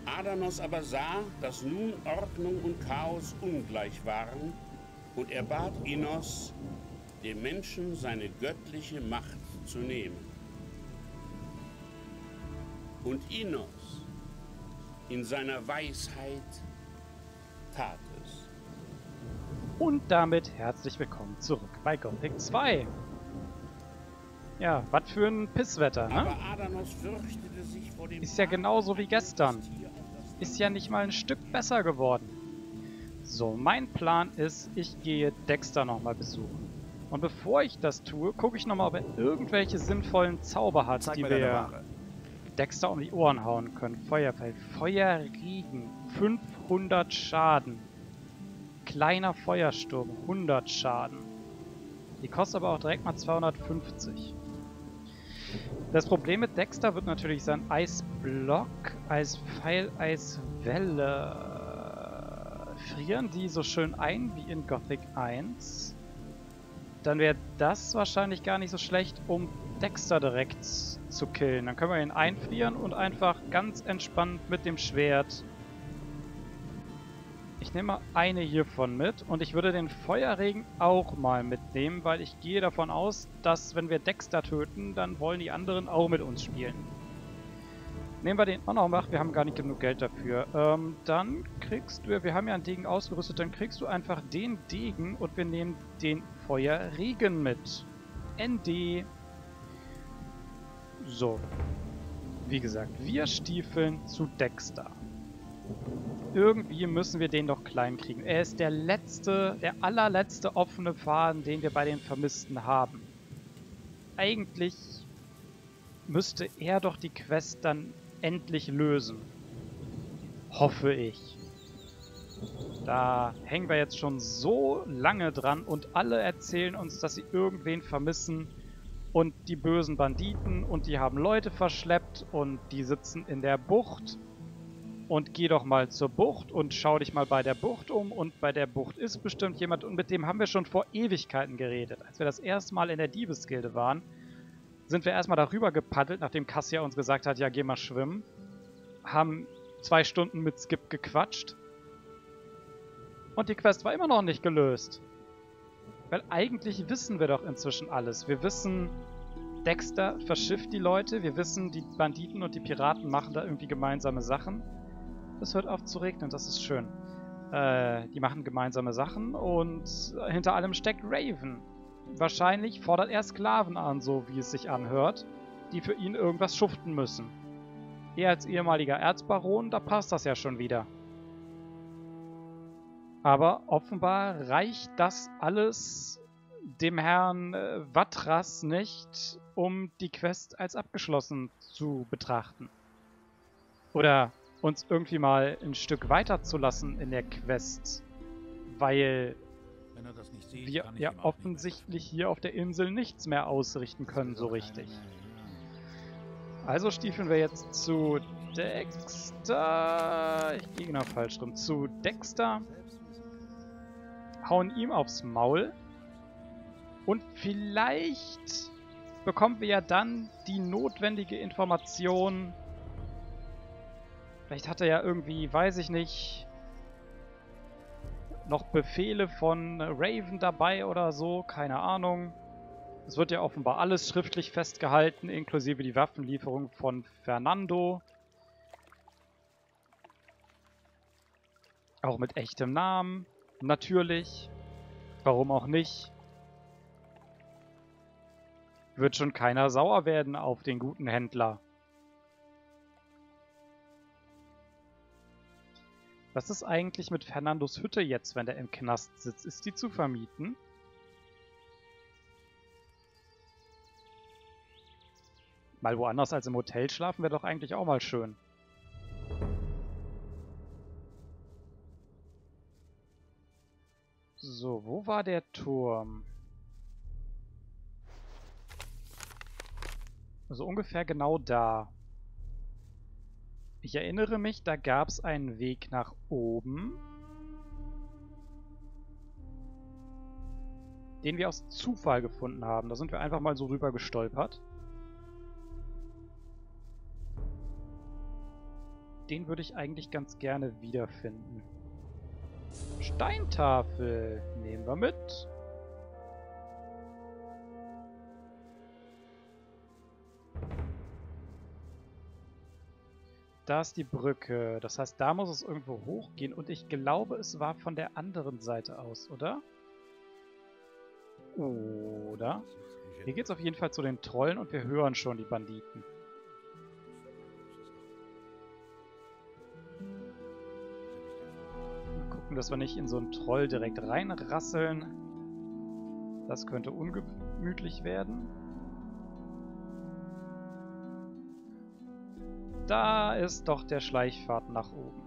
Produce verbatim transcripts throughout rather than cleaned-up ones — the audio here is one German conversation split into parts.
Adanos aber sah, dass nun Ordnung und Chaos ungleich waren, und er bat Innos, dem Menschen seine göttliche Macht zu nehmen. Und Innos, in seiner Weisheit, tat es. Und damit herzlich willkommen zurück bei Gothic zwei. Ja, was für ein Pisswetter, ne? Aber Adanos fürchtete sich vor dem... Ist ja genauso wie gestern. Ist ja nicht mal ein Stück besser geworden. So, mein Plan ist, ich gehe Dexter nochmal besuchen. Und bevor ich das tue, gucke ich nochmal, ob er irgendwelche sinnvollen Zauber hat, Zeig die mir wir deine Ware. Dexter um die Ohren hauen können. Feuerfeld, Feuerregen, fünfhundert Schaden. Kleiner Feuersturm, hundert Schaden. Die kostet aber auch direkt mal zweihundertfünfzig. Das Problem mit Dexter wird natürlich sein Eisblock, Eispfeil, Eiswelle. Frieren die so schön ein wie in Gothic eins? Dann wäre das wahrscheinlich gar nicht so schlecht, um Dexter direkt zu killen. Dann können wir ihn einfrieren und einfach ganz entspannt mit dem Schwert... Ich nehme mal eine hiervon mit und ich würde den Feuerregen auch mal mitnehmen, weil ich gehe davon aus, dass wenn wir Dexter töten, dann wollen die anderen auch mit uns spielen. Nehmen wir den auch noch mit, wir haben gar nicht genug Geld dafür. Ähm, dann kriegst du, wir haben ja einen Degen ausgerüstet, dann kriegst du einfach den Degen und wir nehmen den Feuerregen mit. N D. So. Wie gesagt, wir stiefeln zu Dexter. Irgendwie müssen wir den doch klein kriegen. Er ist der letzte, der allerletzte offene Faden, den wir bei den Vermissten haben. Eigentlich müsste er doch die Quest dann endlich lösen. Hoffe ich. Da hängen wir jetzt schon so lange dran und alle erzählen uns, dass sie irgendwen vermissen. Und die bösen Banditen und die haben Leute verschleppt und die sitzen in der Bucht. Und geh doch mal zur Bucht und schau dich mal bei der Bucht um. Und bei der Bucht ist bestimmt jemand. Und mit dem haben wir schon vor Ewigkeiten geredet. Als wir das erste Mal in der Diebesgilde waren, sind wir erstmal darüber gepaddelt, nachdem Cassia uns gesagt hat, ja, geh mal schwimmen. Haben zwei Stunden mit Skip gequatscht. Und die Quest war immer noch nicht gelöst. Weil eigentlich wissen wir doch inzwischen alles. Wir wissen, Dexter verschifft die Leute. Wir wissen, die Banditen und die Piraten machen da irgendwie gemeinsame Sachen. Es hört auf zu regnen, das ist schön. Äh, die machen gemeinsame Sachen und hinter allem steckt Raven. Wahrscheinlich fordert er Sklaven an, so wie es sich anhört, die für ihn irgendwas schuften müssen. Er als ehemaliger Erzbaron, da passt das ja schon wieder. Aber offenbar reicht das alles dem Herrn äh, Vatras nicht, um die Quest als abgeschlossen zu betrachten. Oder uns irgendwie mal ein Stück weiterzulassen in der Quest, weil Wenn er das nicht sieht, wir kann ich ja ihm auch offensichtlich hier auf der Insel nichts mehr ausrichten können so richtig. Also stiefeln wir jetzt zu Dexter. Ich gehe genau falsch rum. Zu Dexter. Hauen ihm aufs Maul. Und vielleicht bekommen wir ja dann die notwendige Information. Vielleicht hat er ja irgendwie, weiß ich nicht, noch Befehle von Raven dabei oder so, keine Ahnung. Es wird ja offenbar alles schriftlich festgehalten, inklusive die Waffenlieferung von Fernando. Auch mit echtem Namen, natürlich. Warum auch nicht? Wird schon keiner sauer werden auf den guten Händler. Was ist eigentlich mit Fernandos Hütte jetzt, wenn der im Knast sitzt? Ist die zu vermieten? Mal woanders als im Hotel schlafen wäre doch eigentlich auch mal schön. So, wo war der Turm? Also ungefähr genau da. Ich erinnere mich, da gab es einen Weg nach oben, den wir aus Zufall gefunden haben. Da sind wir einfach mal so rüber gestolpert. den würde ich eigentlich ganz gerne wiederfinden. Steintafel nehmen wir mit. Da ist die Brücke. Das heißt, da muss es irgendwo hochgehen. Und ich glaube, es war von der anderen Seite aus, oder? Oder? Hier geht es auf jeden Fall zu den Trollen und wir hören schon die Banditen. Mal gucken, dass wir nicht in so einen Troll direkt reinrasseln. Das könnte ungemütlich werden. Da ist doch der Schleichpfad nach oben.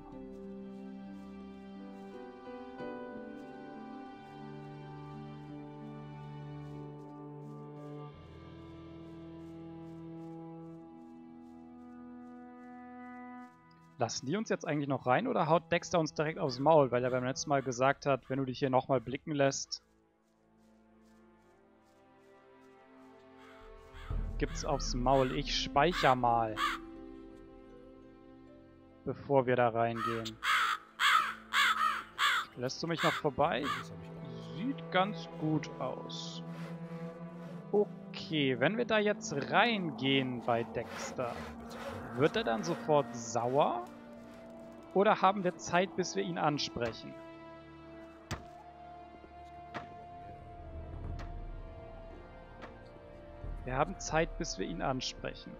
Lassen die uns jetzt eigentlich noch rein oder haut Dexter uns direkt aufs Maul, weil er beim letzten Mal gesagt hat, wenn du dich hier nochmal blicken lässt, gibt's aufs Maul. Ich speichere mal, bevor wir da reingehen. Lässt du mich noch vorbei? Sieht ganz gut aus. Okay, wenn wir da jetzt reingehen bei Dexter, wird er dann sofort sauer? Oder haben wir Zeit, bis wir ihn ansprechen? Wir haben Zeit, bis wir ihn ansprechen.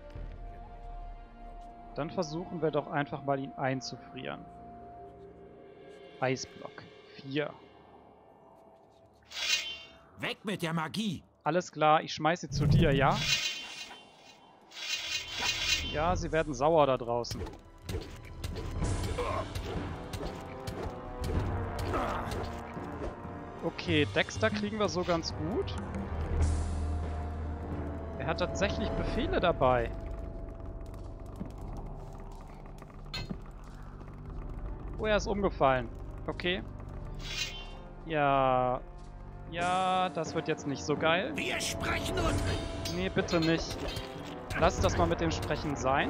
Dann versuchen wir doch einfach mal, ihn einzufrieren. Eisblock. vier. Weg mit der Magie! Alles klar, ich schmeiße sie zu dir, ja? Ja, sie werden sauer da draußen. Okay, Dexter kriegen wir so ganz gut. Er hat tatsächlich Befehle dabei. Oh, er ist umgefallen. Okay. Ja. Ja, das wird jetzt nicht so geil. Wir sprechen uns! Nee, bitte nicht. Lass das mal mit dem Sprechen sein.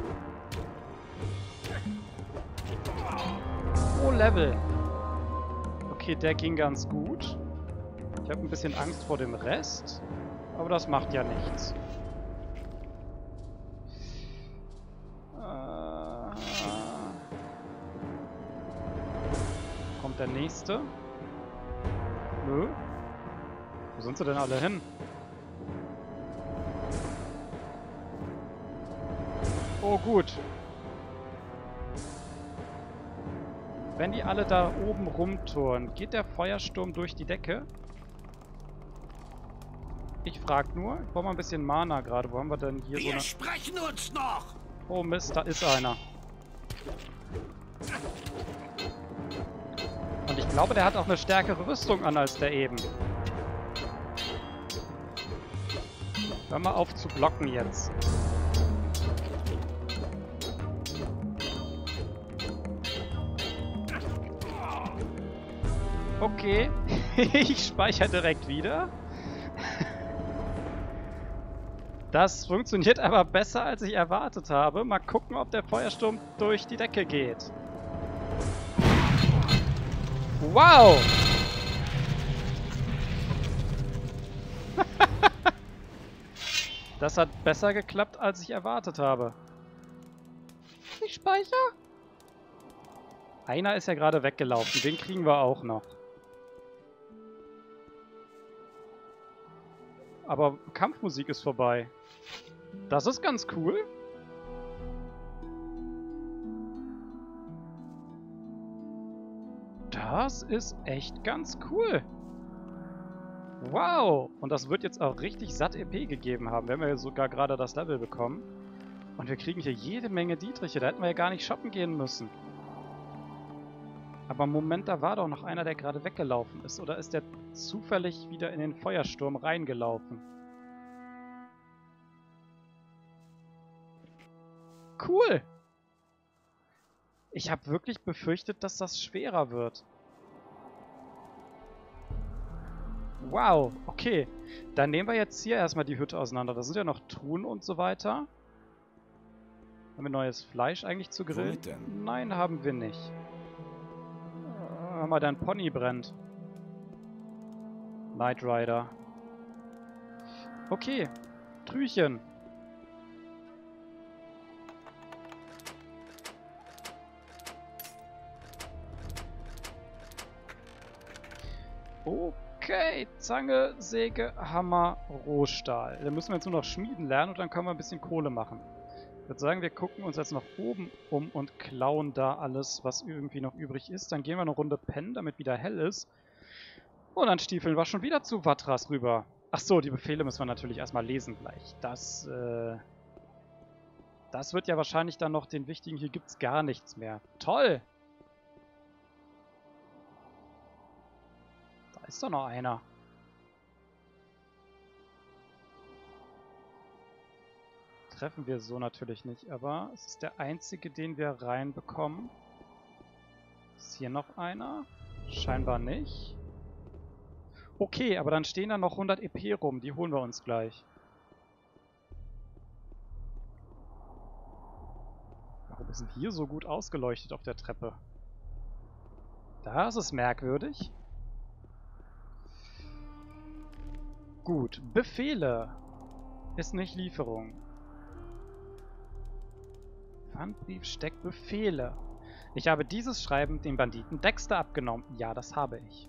Oh, Level. Okay, der ging ganz gut. Ich habe ein bisschen Angst vor dem Rest. Aber das macht ja nichts. Äh, kommt der nächste? Nö. Wo sind sie denn alle hin? Oh, gut. Wenn die alle da oben rumturnen, geht der Feuersturm durch die Decke? Ich frag nur. Ich brauche mal ein bisschen Mana gerade. Wo haben wir denn hier wir so eine... Wir sprechen uns noch! Oh Mist, da ist einer. Und ich glaube, der hat auch eine stärkere Rüstung an als der eben. Hör mal auf zu blocken jetzt. Okay, ich speichere direkt wieder. Das funktioniert aber besser, als ich erwartet habe. Mal gucken, ob der Feuersturm durch die Decke geht. Wow! Das hat besser geklappt, als ich erwartet habe. Ich speichere. Einer ist ja gerade weggelaufen. Den kriegen wir auch noch. Aber Kampfmusik ist vorbei. Das ist ganz cool. Das ist echt ganz cool. Wow. Und das wird jetzt auch richtig satt E P gegeben haben. Wir haben ja sogar gerade das Level bekommen. Und wir kriegen hier jede Menge Dietriche. Da hätten wir ja gar nicht shoppen gehen müssen. Aber Moment, da war doch noch einer, der gerade weggelaufen ist. Oder ist der zufällig wieder in den Feuersturm reingelaufen? Cool! Ich habe wirklich befürchtet, dass das schwerer wird. Wow, okay. Dann nehmen wir jetzt hier erstmal die Hütte auseinander. Da sind ja noch Truhen und so weiter. Haben wir neues Fleisch eigentlich zu grillen? Womit denn? Nein, haben wir nicht. Äh, hör mal, dein Pony brennt. Knight Rider. Okay. Trüchen. Okay, Zange, Säge, Hammer, Rohstahl. Dann müssen wir jetzt nur noch schmieden lernen und dann können wir ein bisschen Kohle machen. Ich würde sagen, wir gucken uns jetzt nach oben um und klauen da alles, was irgendwie noch übrig ist. Dann gehen wir eine Runde pennen, damit wieder hell ist. Und dann stiefeln wir schon wieder zu Vatras rüber. Ach so, die Befehle müssen wir natürlich erstmal lesen gleich. Das, äh... Das wird ja wahrscheinlich dann noch den wichtigen... Hier gibt's gar nichts mehr. Toll! Da ist doch noch einer. Treffen wir so natürlich nicht, aber es ist der einzige, den wir reinbekommen. Ist hier noch einer? Scheinbar nicht. Okay, aber dann stehen da noch hundert E P rum. Die holen wir uns gleich. Warum ist denn hier so gut ausgeleuchtet auf der Treppe? Da ist es merkwürdig. Gut, Befehle. Ist nicht Lieferung. Pfandbrief steckt Befehle. Ich habe dieses Schreiben dem Banditen Dexter abgenommen. Ja, das habe ich.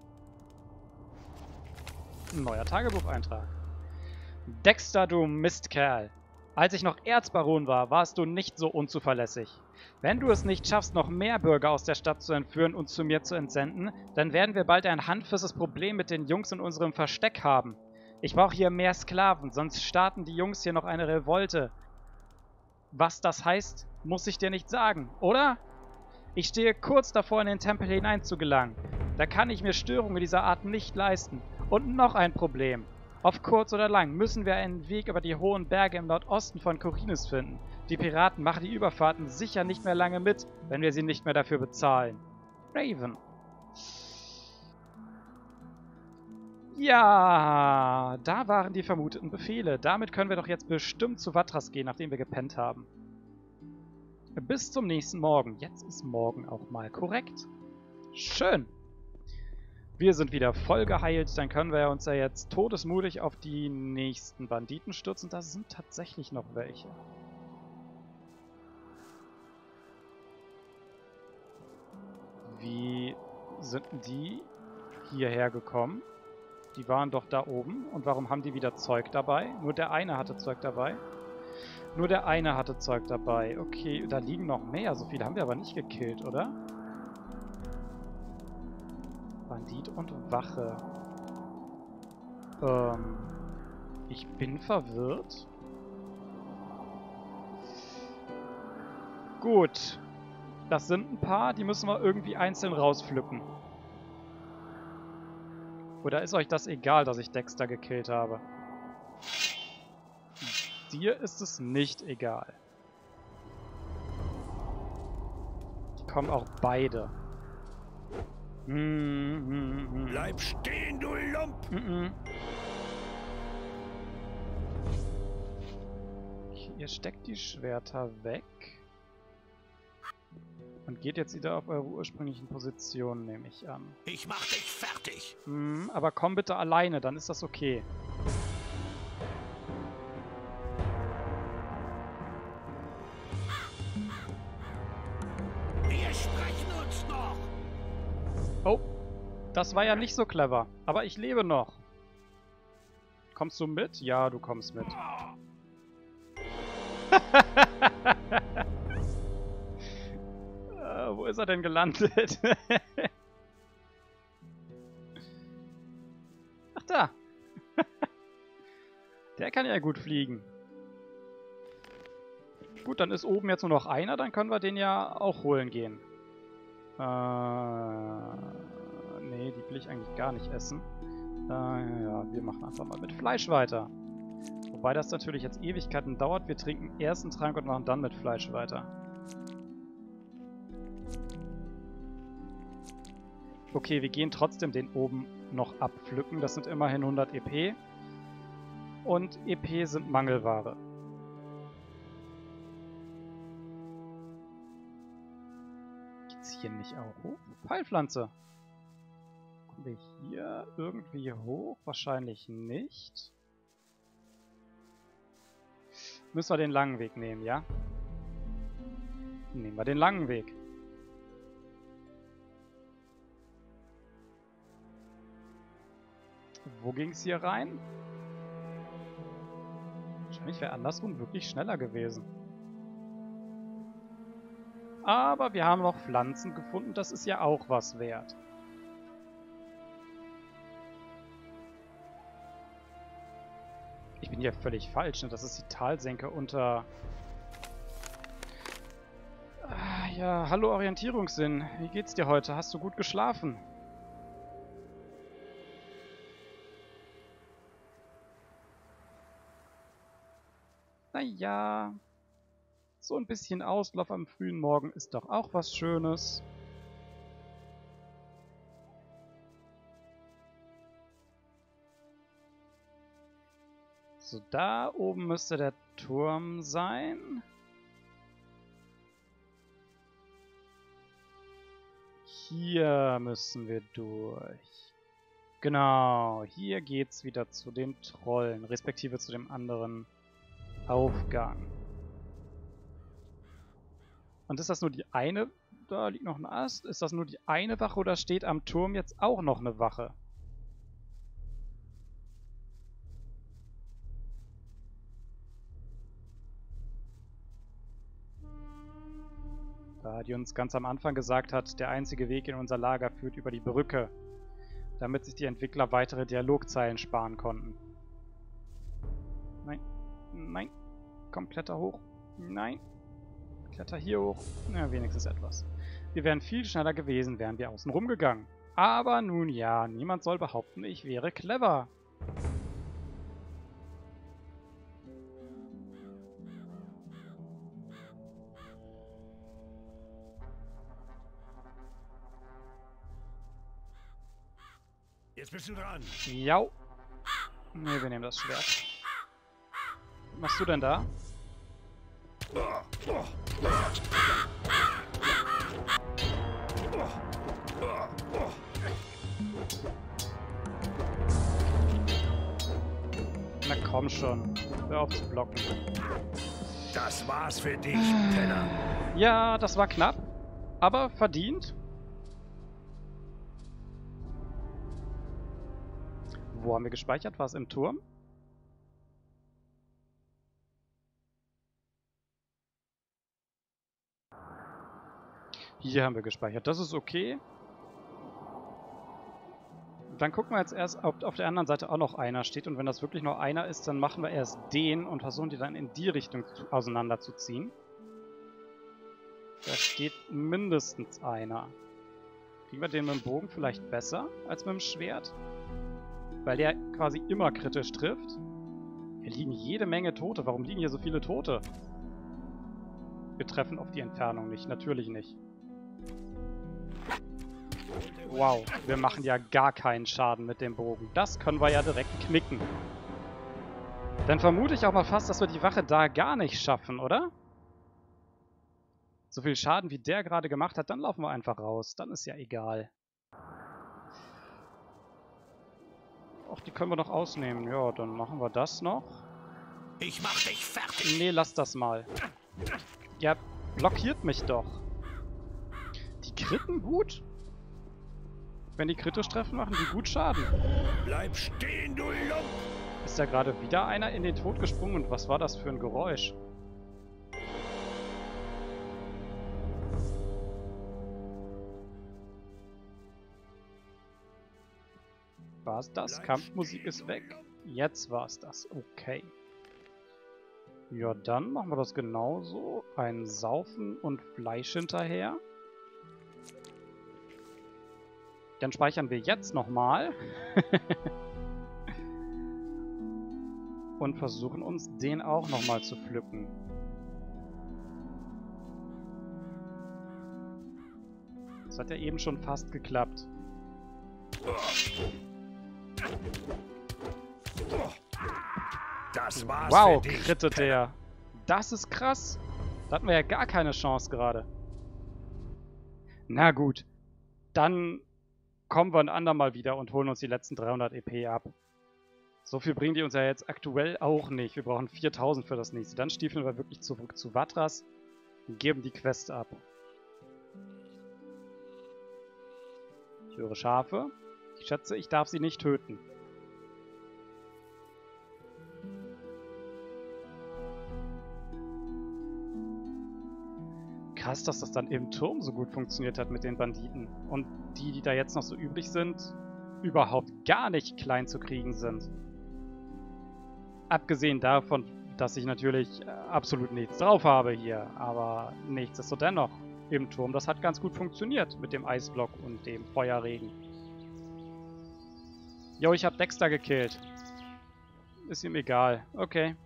Neuer Tagebucheintrag. Dexter, du Mistkerl. Als ich noch Erzbaron war, warst du nicht so unzuverlässig. Wenn du es nicht schaffst, noch mehr Bürger aus der Stadt zu entführen und zu mir zu entsenden, dann werden wir bald ein handfestes Problem mit den Jungs in unserem Versteck haben. Ich brauche hier mehr Sklaven, sonst starten die Jungs hier noch eine Revolte. Was das heißt, muss ich dir nicht sagen, oder? Ich stehe kurz davor, in den Tempel hineinzugelangen. Da kann ich mir Störungen dieser Art nicht leisten. Und noch ein Problem. Auf kurz oder lang müssen wir einen Weg über die hohen Berge im Nordosten von Khorinis finden. Die Piraten machen die Überfahrten sicher nicht mehr lange mit, wenn wir sie nicht mehr dafür bezahlen. Raven. Ja, da waren die vermuteten Befehle. Damit können wir doch jetzt bestimmt zu Vatras gehen, nachdem wir gepennt haben. Bis zum nächsten Morgen. Jetzt ist morgen auch mal korrekt. Schön. Wir sind wieder voll geheilt. Dann können wir uns ja jetzt todesmutig auf die nächsten Banditen stürzen. Da sind tatsächlich noch welche. Wie sind die hierher gekommen? Die waren doch da oben. Und warum haben die wieder Zeug dabei? Nur der eine hatte Zeug dabei. Nur der eine hatte Zeug dabei. Okay, da liegen noch mehr. So viele haben wir aber nicht gekillt, oder? Bandit und Wache. Ähm, ich bin verwirrt. Gut. Das sind ein paar, die müssen wir irgendwie einzeln rauspflücken. Oder ist euch das egal, dass ich Dexter gekillt habe? Dir ist es nicht egal. Die kommen auch beide. Mm, mm, mm. Bleib stehen, du Lump! Mm, mm. Ihr steckt die Schwerter weg. Und geht jetzt wieder auf eure ursprünglichen Positionen, nehme ich an. Ich mach dich fertig! Mm, aber komm bitte alleine, dann ist das okay. Wir sprechen uns noch! Oh, das war ja nicht so clever. Aber ich lebe noch. Kommst du mit? Ja, du kommst mit. äh, wo ist er denn gelandet? Ach da. Der kann ja gut fliegen. Gut, dann ist oben jetzt nur noch einer, dann können wir den ja auch holen gehen. Äh, nee, die will ich eigentlich gar nicht essen. Äh, ja, wir machen einfach mal mit Fleisch weiter. Wobei das natürlich jetzt Ewigkeiten dauert. Wir trinken erst einen Trank und machen dann mit Fleisch weiter. Okay, wir gehen trotzdem den oben noch abpflücken. Das sind immerhin hundert E P. Und E P sind Mangelware. hier nicht auch hoch? Pfeilpflanze. Kommen wir hier irgendwie hoch? Wahrscheinlich nicht. Müssen wir den langen Weg nehmen, ja? Nehmen wir den langen Weg. Wo ging es hier rein? Wahrscheinlich wäre andersrum wirklich schneller gewesen. Aber wir haben noch Pflanzen gefunden, das ist ja auch was wert. Ich bin hier völlig falsch, ne? Das ist die Talsenke unter... Ah, ja, hallo Orientierungssinn. Wie geht's dir heute? Hast du gut geschlafen? Naja, so ein bisschen Auslauf am frühen Morgen ist doch auch was Schönes. So, da oben müsste der Turm sein. Hier müssen wir durch. Genau, hier geht's wieder zu den Trollen, respektive zu dem anderen Aufgang. Und ist das nur die eine? Da liegt noch ein Ast. Ist das nur die eine Wache oder steht am Turm jetzt auch noch eine Wache? Da die uns ganz am Anfang gesagt hat, der einzige Weg in unser Lager führt über die Brücke, damit sich die Entwickler weitere Dialogzeilen sparen konnten. Nein. Nein. Komm, kletter hoch. Nein. Kletter hier hoch. Na, wenigstens etwas. Wir wären viel schneller gewesen, wären wir außen rumgegangen. Aber nun ja, niemand soll behaupten, ich wäre clever. Jetzt bist du dran. Jau. Ne, wir nehmen das Schwert. Was machst du denn da? Na komm schon. Hör auf zu blocken. Das war's für dich, Penner. Ja, das war knapp. Aber verdient. Wo haben wir gespeichert? War es im Turm? Hier haben wir gespeichert. Das ist okay. Dann gucken wir jetzt erst, ob auf der anderen Seite auch noch einer steht. Und wenn das wirklich nur einer ist, dann machen wir erst den und versuchen die dann in die Richtung auseinanderzuziehen. Da steht mindestens einer. Kriegen wir den mit dem Bogen vielleicht besser als mit dem Schwert? Weil der quasi immer kritisch trifft. Hier liegen jede Menge Tote. Warum liegen hier so viele Tote? Wir treffen auf die Entfernung nicht. Natürlich nicht. Wow, wir machen ja gar keinen Schaden mit dem Bogen. Das können wir ja direkt knicken. Dann vermute ich auch mal fast, dass wir die Wache da gar nicht schaffen, oder? So viel Schaden, wie der gerade gemacht hat, dann laufen wir einfach raus. Dann ist ja egal. Ach, die können wir noch ausnehmen. Ja, dann machen wir das noch. Ich mach dich fertig. Nee, lass das mal. Ja, blockiert mich doch. Die kritten gut? Wenn die kritisch treffen, machen die gut Schaden. Bleib stehen, du Lump. Ist da gerade wieder einer in den Tod gesprungen? Und was war das für ein Geräusch? War es das? Kampfmusik ist weg. Jetzt war es das. Okay. Ja, dann machen wir das genauso. Ein Saufen und Fleisch hinterher. Dann speichern wir jetzt nochmal. Und versuchen uns den auch nochmal zu pflücken. Das hat ja eben schon fast geklappt. Das war's Wow, für dich, krittet der. Das ist krass. Da hatten wir ja gar keine Chance gerade. Na gut, dann kommen wir ein andermal wieder und holen uns die letzten dreihundert E P ab. So viel bringen die uns ja jetzt aktuell auch nicht. Wir brauchen viertausend für das nächste. Dann stiefeln wir wirklich zurück zu Vatras und geben die Quest ab. Ich höre Schafe. Ich schätze, ich darf sie nicht töten. Krass, dass das dann im Turm so gut funktioniert hat mit den Banditen. Und die, die da jetzt noch so übrig sind, überhaupt gar nicht klein zu kriegen sind. Abgesehen davon, dass ich natürlich äh, absolut nichts drauf habe hier. Aber nichtsdestotrotz im Turm, das hat ganz gut funktioniert mit dem Eisblock und dem Feuerregen. Jo, ich hab Dexter gekillt. Ist ihm egal. Okay.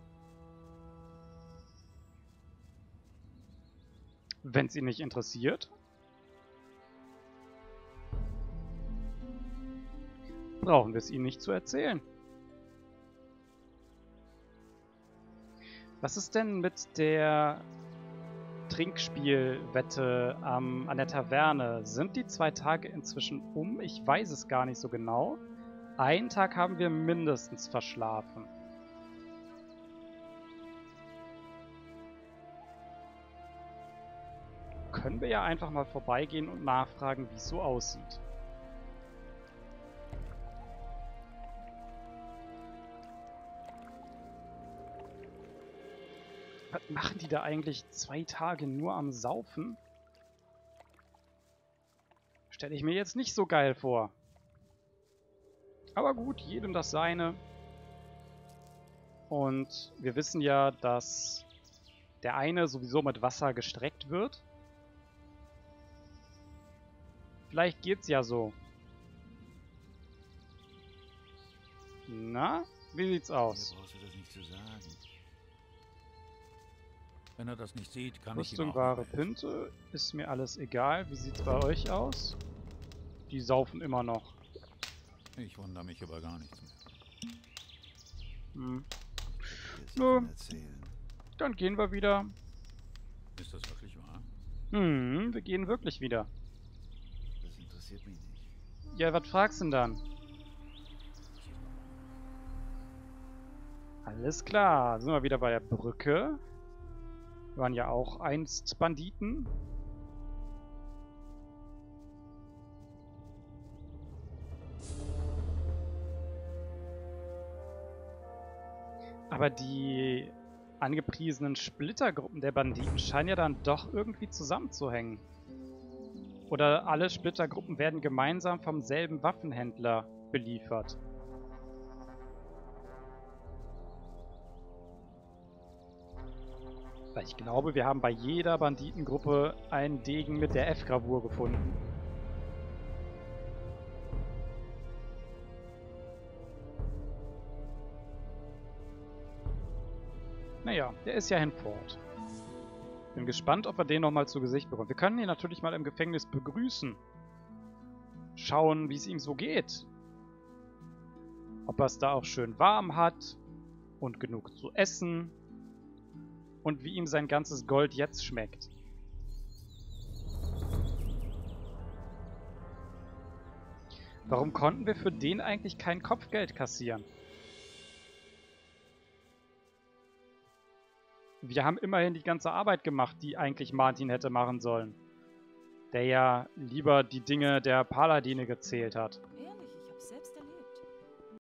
Wenn es ihn nicht interessiert. Brauchen wir es ihm nicht zu erzählen. Was ist denn mit der Trinkspielwette ähm, an der Taverne? Sind die zwei Tage inzwischen um? Ich weiß es gar nicht so genau. Einen Tag haben wir mindestens verschlafen. Können wir ja einfach mal vorbeigehen und nachfragen, wie es so aussieht. Was machen die da eigentlich zwei Tage nur am Saufen? Stelle ich mir jetzt nicht so geil vor. Aber gut, jedem das seine. Und wir wissen ja, dass der eine sowieso mit Wasser gestreckt wird. Vielleicht geht's ja so. Na, wie sieht's aus? Mir brauchst du das nicht zu sagen. Wenn er das nicht sieht, kann ich ihm Rüstung, auch Ware, nicht helfen. Pinte. Ist mir alles egal. Wie sieht's bei euch aus? Die saufen immer noch. Ich wundere mich über gar nichts mehr. Hm. Wir Nö, sollen erzählen. dann gehen wir wieder. Ist das wirklich wahr? Hm, wir gehen wirklich wieder. Das interessiert mich nicht. Ja, was fragst du denn dann? Alles klar, sind wir wieder bei der Brücke. Wir waren ja auch einst Banditen. Aber die angepriesenen Splittergruppen der Banditen scheinen ja dann doch irgendwie zusammenzuhängen. Oder alle Splittergruppen werden gemeinsam vom selben Waffenhändler beliefert. Weil ich glaube, wir haben bei jeder Banditengruppe einen Degen mit der F-Gravur gefunden. Naja, der ist ja hinfort. Bin gespannt, ob wir den nochmal zu Gesicht bekommen. Wir können ihn natürlich mal im Gefängnis begrüßen. Schauen, wie es ihm so geht. Ob er es da auch schön warm hat und genug zu essen. Und wie ihm sein ganzes Gold jetzt schmeckt. Warum konnten wir für den eigentlich kein Kopfgeld kassieren? Wir haben immerhin die ganze Arbeit gemacht, die eigentlich Martin hätte machen sollen. Der ja lieber die Dinge der Paladine gezählt hat.